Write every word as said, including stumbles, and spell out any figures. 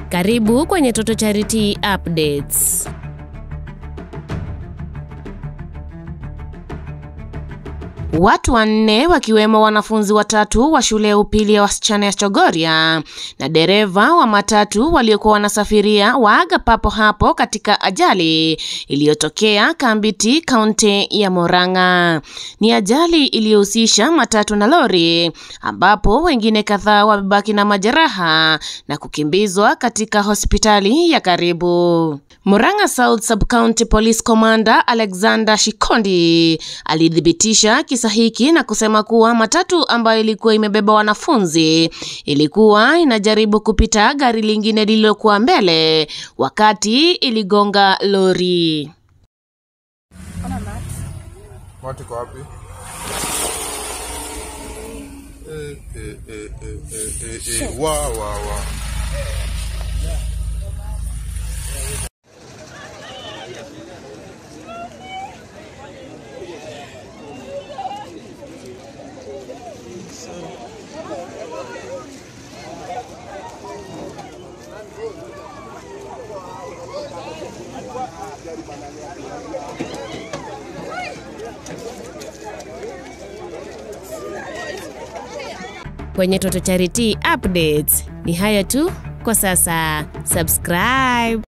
Karibu kwenye Toto Charity Updates. Watu wanne wakiwemo wanafunzi watatu wa shule ya upili ya wasichana ya Chogoria na dereva wa matatu waliokuwa wanasafiria waaga papo hapo katika ajali iliyotokea Kambiti, kaunti ya Murang'A. Ni ajali iliyohusisha matatu na lori, ambapo wengine kadhaa wamebaki na majeraha na kukimbizwa katika hospitali ya karibu. Murang'A South Subcounty Police Commander Alexander Shikondi alidhibitisha kisa hiki na kusema kuwa matatu ambayo ilikuwa imebeba wanafunzi ilikuwa inajaribu kupita gari lingine lililokuwa mbele wakati iligonga lori. Watu kwa wapi? Eh eh eh eh eh eh wa wa wa. Kwenye Toto Charity Updates ni haya tu kwa sasa. Subscribe.